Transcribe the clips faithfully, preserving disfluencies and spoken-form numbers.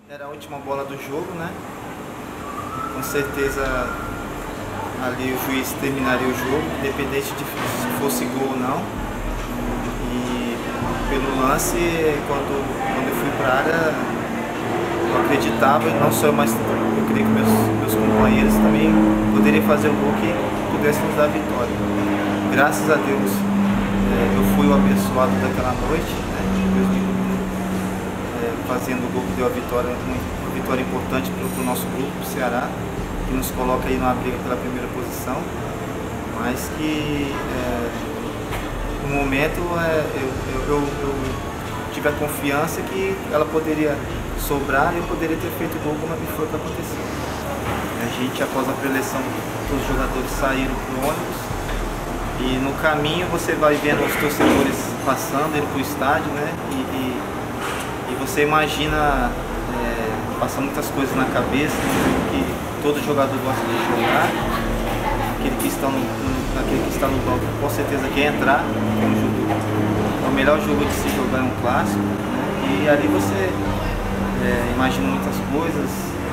Era a última bola do jogo, né? Com certeza ali o juiz terminaria o jogo, independente de se fosse gol ou não. E pelo lance, quando, quando eu fui para a área, eu acreditava, e não só eu, mas eu creio que meus, meus companheiros também poderiam fazer o gol que pudesse nos dar a vitória. Graças a Deus, eu fui o abençoado daquela noite, né? Deus me fazendo o gol que deu a vitória, uma vitória importante para o nosso grupo, o Ceará, que nos coloca aí numa briga pela primeira posição, mas que é, no momento é, eu, eu, eu, eu tive a confiança que ela poderia sobrar e eu poderia ter feito o gol como foi o que aconteceu. A gente, após a preleção, todos os jogadores saíram para o ônibus e no caminho você vai vendo os torcedores passando, indo para o estádio, né? E, e, E você imagina, é, passa muitas coisas na cabeça, né, que todo jogador gosta de jogar, aquele que está no, no, aquele que está no banco com certeza quer entrar, é, um jogo, é o melhor jogo de se jogar, é um clássico, né, e ali você é, imagina muitas coisas,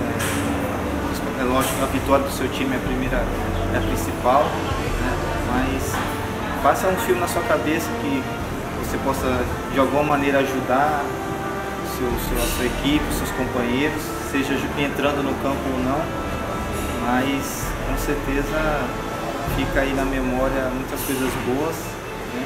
é, é lógico que a vitória do seu time é a primeira, é a principal, né, mas passa um filme na sua cabeça que você possa de alguma maneira ajudar Seu, seu, a sua equipe, seus companheiros, seja entrando no campo ou não, mas com certeza fica aí na memória muitas coisas boas, né?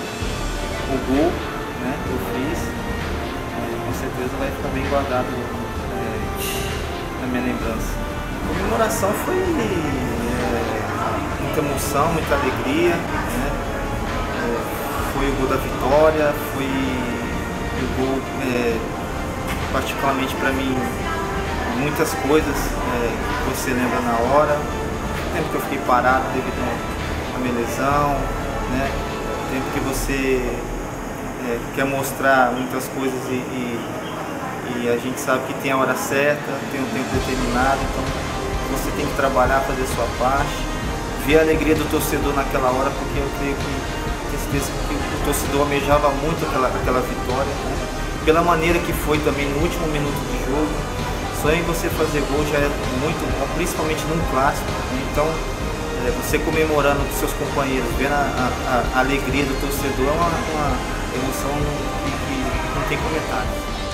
O gol, né, que eu fiz, é, com certeza vai ficar bem guardado é, na minha lembrança. A comemoração foi é, muita emoção, muita alegria, né? É, foi o gol da vitória, foi o gol, é, particularmente para mim, muitas coisas é, que você lembra na hora. O tempo que eu fiquei parado devido à minha lesão, né? O tempo que você é, quer mostrar muitas coisas e, e, e a gente sabe que tem a hora certa, tem um tempo determinado, então você tem que trabalhar, fazer a sua parte, ver a alegria do torcedor naquela hora, porque eu creio que que o torcedor almejava muito aquela, aquela vitória, né? Pela maneira que foi também no último minuto do jogo. Só em você fazer gol já é muito bom, principalmente num clássico, né? Então é, você comemorando com seus companheiros, vendo a, a, a alegria do torcedor é uma, uma emoção que, que não tem comentários.